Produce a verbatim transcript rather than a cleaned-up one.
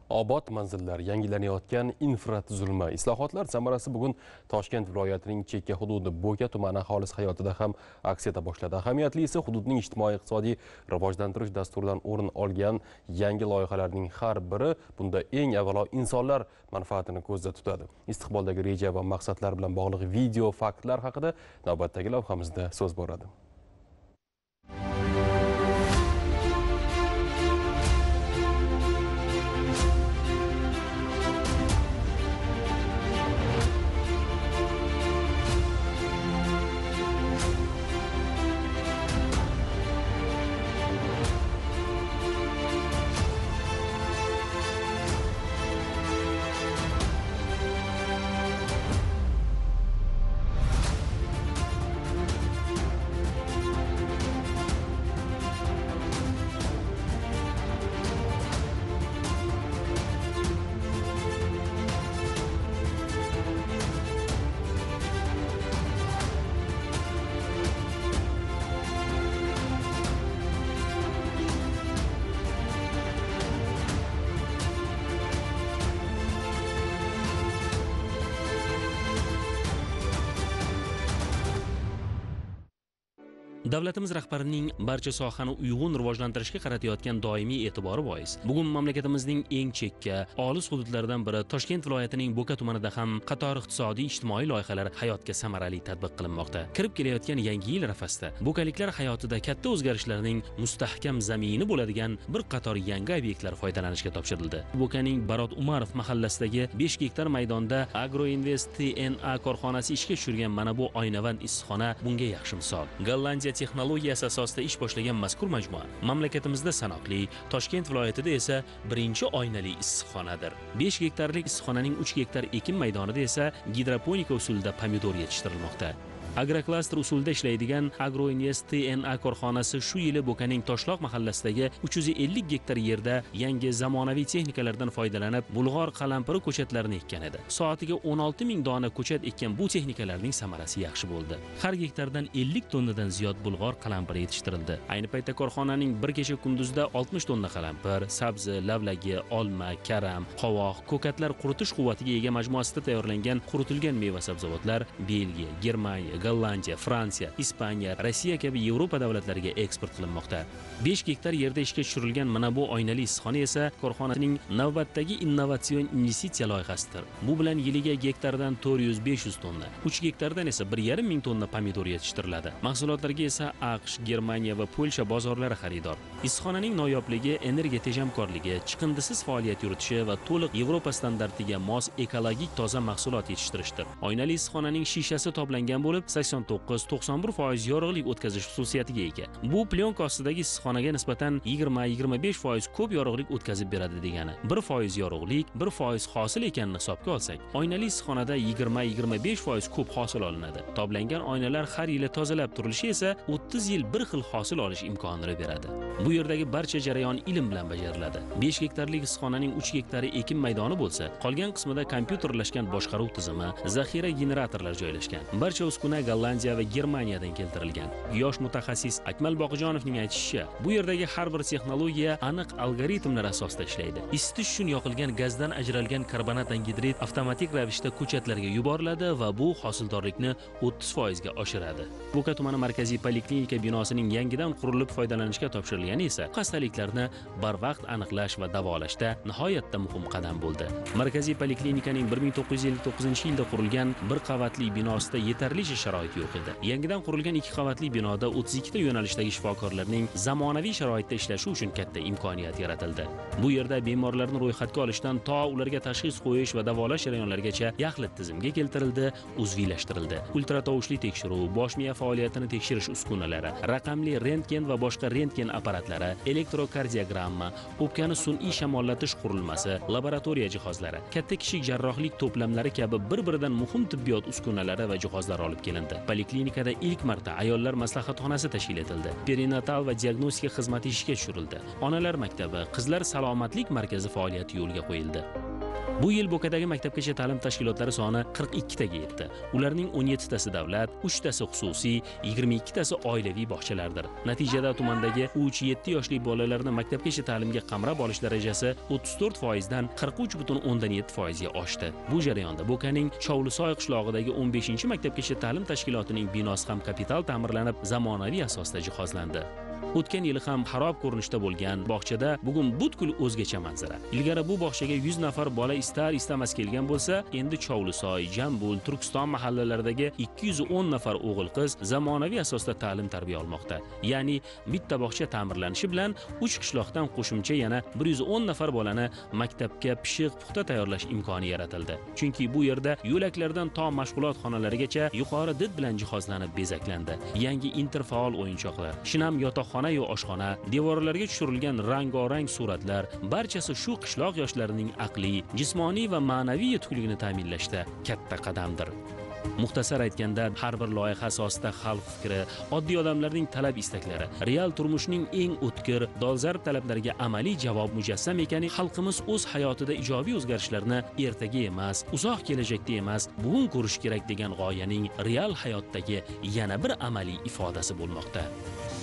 Obod manzillar, yangilanayotgan infratuzilma islohotlar samarasi bugun Toshkent viloyatining chekka hududi Bo'ka tumani aholisi hayotida ham aks eta boshladi. Ahamiyatlisi hududning ijtimoiy-iqtisodiy rivojlantirish dasturidan o'rin olgan yangi loyihalarning har biri bunda eng avvalo insonlar manfaatini ko'zda tutadi. Istiqboldagi reja va maqsadlar bilan bog'liq video faktlar haqida navbatdagi lavhamizda so'z boradi. Davlatimiz rahbarining barcha sohani uyg'un rivojlantirishga qaratayotgan doimiy e'tibori bois bugun mamlakatimizning eng chekka, olis hududlaridan biri Toshkent viloyatining Bo'ka tumanida ham qator iqtisodiy ijtimoiy loyihalar hayotga samarali tatbiq qilinmoqda. Kirib kelayotgan yangi yil arafasida bo'kaliklar hayotida katta o'zgarishlarning mustahkam zamini bo'ladigan bir qator yangi obyektlar foydalanishga topshirildi. Bo'kaning Barot Umarov mahallasidagi besh gektar maydonda Agroinvest T N A korxonasi ishga tushirgan mana bu oynavand issiqxona bunga yaxshi misol. Gollandiya texnologiyasi asosida ish boshlagan mazkur majmua mamlakatimizda sanoqli, Toshkent viloyatida esa birinchi oynali issiqxonadir. besh gektarlik issiqxonaning uch gektar ekin maydonida esa gidroponika usulida pomidor yetishtirilmoqda. Agroklaster usulida ishlaydigan Agroinvest T N A korxonasi shu yili Bo'kaning Toshloq mahallasidagi uch yuz ellik gektar yerda yangi zamonaviy texnikalardan foydalanib bulg'or qalampiri ko'chatlarini ekkan edi. Soatiga o'n olti ming dona ko'chat ekkan bu texnikalarning samarasi yaxshi bo'ldi. Har gektardan ellik tonnadan ziyod bulg'or qalampiri yetishtirildi. Ayni paytda korxonaning bir kecha kunduzda oltmish tonna qalampir, sabzi, lavlagi, olma, karam, qovoq, ko'katlar quritish quvvatiga ega majmuasida tayyorlangan quritilgan meva-sabzavotlar Belgiya, Germaniya, Gollandiya, Fransiya, Ispaniya, Rossiya kabi Yevropa davlatlariga eksport qilinmoqda. besh gektar yerda ishga tushirilgan mana bu oynali issiqxona esa korxonaning navbatdagi innovatsion investitsiya loyihasidir. Bu bilan yiliga gektardan to'rt yuz besh yuz tonna, uch gektardan esa bir yarim ming tonna pomidor yetishtiriladi. Mahsulotlarga esa AQSh, Germaniya va Polsha bozorlari xaridor. Issiqxonaning noyobligi, energiya tejamkorligi, chiqindisiz faoliyat yuritishi va to'liq Yevropa standartiga mos ekologik toza mahsulot yetishtirishdir. Oynali issiqxonaning shishasi toblangan bo'lib, sakson to'qqiz to'qson bir foiz yorug'lik o'tkazish xususiyatiga ega. Bu plyonka ostidagi issiqxonaga nisbatan yigirma yigirma besh foiz ko'p yorug'lik o'tkazib beradi degani. bir foiz yorug'lik, bir foiz hosil ekanini hisobga olsak, oynali issiqxonada yigirma yigirma besh foiz ko'p hosil olinadi. Toblangan oynalar har yili tozalab turilishi esa o'ttiz yil bir xil hosil olish imkonini beradi. Bu yerdagi barcha jarayon ilm bilan bajariladi. besh gektarlik issiqxonaning uch gektari ekin maydoni bo'lsa, qolgan qismida kompyuterlashgan boshqaruv tizimi, zaxira generatorlar joylashgan. Barcha uskuna Gollandiya va Germaniyadan keltirilgan. Yosh mutaxassis Akmal Boqijonovning aytishicha, bu yerdagi har bir texnologiya aniq algoritmlar asosida ishlaydi. Isitish uchun yoqilgan gazdan ajralgan karbonat angidrid avtomatik ravishda ko'chatlarga yuboriladi va bu hosildorlikni o'ttiz foiz ga oshiradi. Bo'ka tumani markaziy poliklinika binosining yangidan qurilib foydalanishga topshirilgani esa xastaliklarni barvaqt aniqlash va davolashda nihoyatda muhim qadam bo'ldi. Markaziy poliklinikaning bir ming to'qqiz yuz ellik to'qqizinchi yilda qurilgan bir qavatli binosida yetarlicha sharoit yo'q edi. Yangidan qurilgan ikki qavatli binoda o'ttiz ikkita yo'nalishdagi shifokorlarning zamonaviy sharoitda ishlashi uchun katta imkoniyat yaratildi. Bu yerda bemorlarni ro'yxatga olishdan to ularga tashxis qo'yish va davolash jarayonlarigacha yaxlit tizimga keltirildi, uzviylashtirildi. Ultratovushli tekshiruv, bosh miya faoliyatini tekshirish uskunalari, raqamli rentgen va boshqa rentgen apparatlari, elektrokardiogramma, o'pkani sun'iy shamollatish qurilmasi, laboratoriya jihozlari, katta kichik jarrohlik to'plamlari kabi bir-biridan muhim tibbiyot uskunalari va jihozlar olib kelindi. Poliklinikada ilk marta ayollar maslahatxonasi tashkil etildi. Perinatal va diagnostika xizmati ishga tushirildi. Onalar maktabi, qizlar salomatlik markazi faoliyati yo'lga qo'yildi. Bu yil Bo'kadagi maktabgacha ta'lim tashkilotlari soni qirq ikkitaga yetdi. Ularning o'n yettitasi davlat, uchtasi xususiy, yigirma ikkitasi oilaviy bog'chalardir. Natijada tumandagi uch yetti yoshli bolalarni maktabgacha ta'limga qamrab olish darajasi o'ttiz to'rt foizdan qirq uch butun o'ndan yetti foizga oshdi. Bu jarayonda Bo'kaning Chovlisoy qishlog'idagi o'n beshinchi maktabgacha ta'lim tashkilotining binosi ham kapital ta'mirlanib, zamonaviy asosda jihozlandi. O'tgan yili ham xarob ko'rinishda bo'lgan bog'chada bugun butkul o'zgacha manzara. Ilgari bu bog'chaga yuz nafar bola istar istamas kelgan bo'lsa, endi Chovlisoy, Jambul, Turkiston mahallalaridagi ikki yuz o'n nafar o'g'il-qiz zamonaviy asosda ta'lim tarbiya olmoqda. Ya'ni bitta bog'cha ta'mirlanishi bilan uch qishloqdan qo'shimcha yana bir yuz o'n nafar bolani maktabga pishiq puxta tayyorlash imkoni yaratildi. Chunki bu yerda yo'laklardan to mashg'ulot xonalarigacha yuqori did bilan jihozlanib bezaklandi. Yangi interfaol o'yinchoqlar, shinam yotoqxona xona-yu oshxona, devorlarga tushirilgan rang-orang suratlar barchasi shu qishloq yoshlarining aqliy, jismoniy va ma'naviy yetukligini ta'minlashda katta qadamdir. Muxtasar aytganda, har bir loyiha asosida xalq fikri, oddiy odamlarning talab-istaklari, real turmushning eng o'tkir, dolzarb talablariga amaliy javob mujassam ekani, xalqimiz o'z hayotida ijobiy o'zgarishlarni ertaga emas, uzoq kelajakda emas, bugun ko'rish kerak degan g'oyaning real hayotdagi yana bir amaliy ifodasi bo'lmoqda.